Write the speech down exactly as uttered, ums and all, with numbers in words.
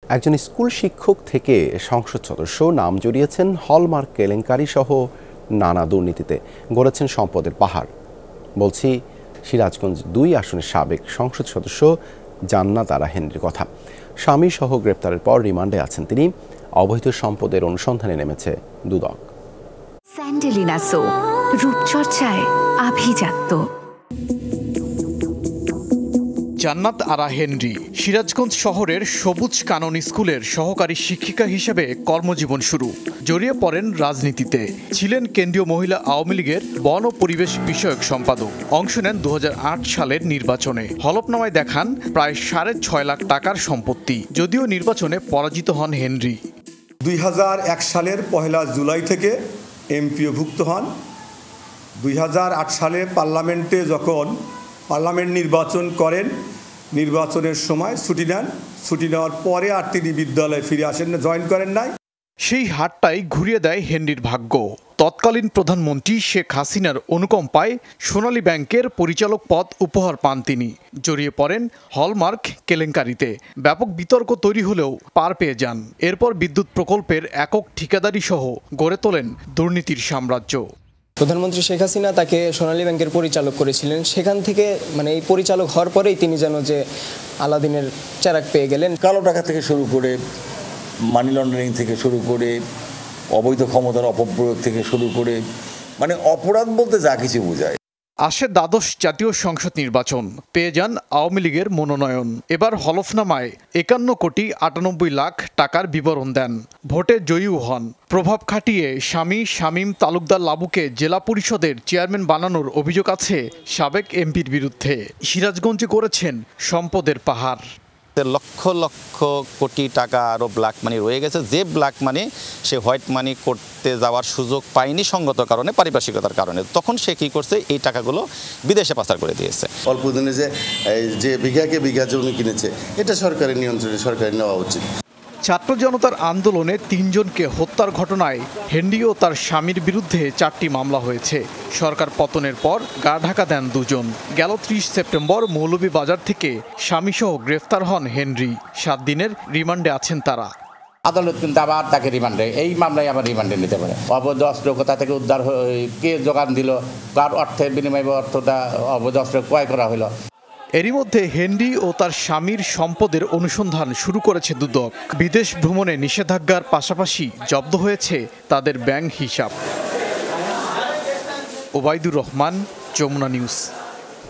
একজন স্কুল শিক্ষক থেকে সংসদ সদস্য নাম জড়িয়েছেন হলমার্ক কেলেঙ্কারি সহ নানা দুর্নীতিতে, গড়েছেন সম্পদের পাহাড়। বলছি সিরাজগঞ্জ দুই আসনের সাবেক সংসদ সদস্য জান্নাত আরা হেনরির কথা। স্বামী সহ গ্রেপ্তারের পর রিমান্ডে আছেন তিনি। অবৈধ সম্পদের অনুসন্ধানে নেমেছে দুদক। স্যান্ডেলিনা সো, রূপচর্চায় আভিজাত্য। জান্নাত আরা হেনরি সিরাজগঞ্জ শহরের সবুজ কানন স্কুলের সহকারী শিক্ষিকা হিসেবে কর্মজীবন শুরু। জড়িয়ে পড়েন রাজনীতিতে, ছিলেন কেন্দ্রীয় মহিলা আওয়ামী লীগের বন ও পরিবেশ বিষয়ক সম্পাদক। অংশ নেন দু হাজার আট সালের নির্বাচনে। হলফনামায় দেখান প্রায় সাড়ে ছয় লাখ টাকার সম্পত্তি। যদিও নির্বাচনে পরাজিত হন হেনরি। দুই হাজার এক সালের পহেলা জুলাই থেকে এমপিওভুক্ত হন। দুই হাজার আট সালে পার্লামেন্টে যখন পার্লামেন্ট নির্বাচন করেন, নির্বাচনের সময় ছুটি নেন। ছুটি নেওয়ার পরে আর তিনি বিদ্যালয়ে ফিরে আসেন না, জয়েন করেন নাই। সেই হারটাই ঘুরিয়ে দেয় হেনরির ভাগ্য। তৎকালীন প্রধানমন্ত্রী শেখ হাসিনার অনুকম্পায় সোনালী ব্যাংকের পরিচালক পদ উপহার পান তিনি। জড়িয়ে পড়েন হলমার্ক কেলেঙ্কারিতে। ব্যাপক বিতর্ক তৈরি হলেও পার পেয়ে যান। এরপর বিদ্যুৎ প্রকল্পের একক ঠিকাদারি সহ গড়ে তোলেন দুর্নীতির সাম্রাজ্য। প্রধানমন্ত্রী শেখ হাসিনা তাকে সোনালী ব্যাংকের পরিচালক করেছিলেন। সেখান থেকে মানে এই পরিচালক হওয়ার পরেই তিনি যেন যে আলাদিনের চেরাগ পেয়ে গেলেন। কালো টাকা থেকে শুরু করে মানি লন্ডারিং থেকে শুরু করে অবৈধ ক্ষমতার অপপ্রয়োগ থেকে শুরু করে মানে অপরাধ বলতে যা কিছু বোঝায়। আসে দ্বাদশ জাতীয় সংসদ নির্বাচন, পেয়ে যান আওয়ামী লীগের মনোনয়ন। এবার হলফনামায় একান্ন কোটি আটানব্বই লাখ টাকার বিবরণ দেন। ভোটে জয়ীও হন। প্রভাব খাটিয়ে স্বামী শামীম তালুকদার লাবুকে জেলা পরিষদের চেয়ারম্যান বানানোর অভিযোগ আছে সাবেক এমপির বিরুদ্ধে। সিরাজগঞ্জে করেছেন সম্পদের পাহাড়। লক্ষ লক্ষ কোটি টাকা আরও ব্ল্যাক মানি রয়ে গেছে, যে ব্ল্যাক মানি সে হোয়াইট মানি করতে যাওয়ার সুযোগ পায়নি সঙ্গত কারণে, পারিপার্শ্বিকতার কারণে। তখন সে কী করছে, এই টাকাগুলো বিদেশে পাচার করে দিয়েছে। অল্প দিনে যে যে বিঘাকে বিঘা জমি কিনেছে, এটা সরকারের নিয়ন্ত্রণে সরকারের নেওয়া উচিত। ছাত্র জনতার আন্দোলনে তিনজনকে হত্যার ঘটনায় হেনরি ও তার স্বামীর বিরুদ্ধে চারটি মামলা হয়েছে। সরকার পতনের পর গা ঢাকা দেন দুজন। গেল ত্রিশ সেপ্টেম্বর মৌলভীবাজার থেকে স্বামীসহ গ্রেফতার হন হেনরি। সাত দিনের রিমান্ডে আছেন তারা। আদালত কিন্তু আবার তাকে রিমান্ডে, এই মামলায় আবার রিমান্ডে নিতে পারে। অবৈধ অস্ত্র কোথা থেকে উদ্ধার, কে যোগান দিল, কার অর্থের বিনিময়ে অর্থটা অবৈধ অস্ত্র ক্রয় করা হলো। এরই মধ্যে হেনরি ও তার স্বামীর সম্পদের অনুসন্ধান শুরু করেছে দুদক। বিদেশ ভ্রমণে নিষেধাজ্ঞার পাশাপাশি জব্দ হয়েছে তাদের ব্যাংক হিসাব। ওবায়দুর রহমান, যমুনা নিউজ।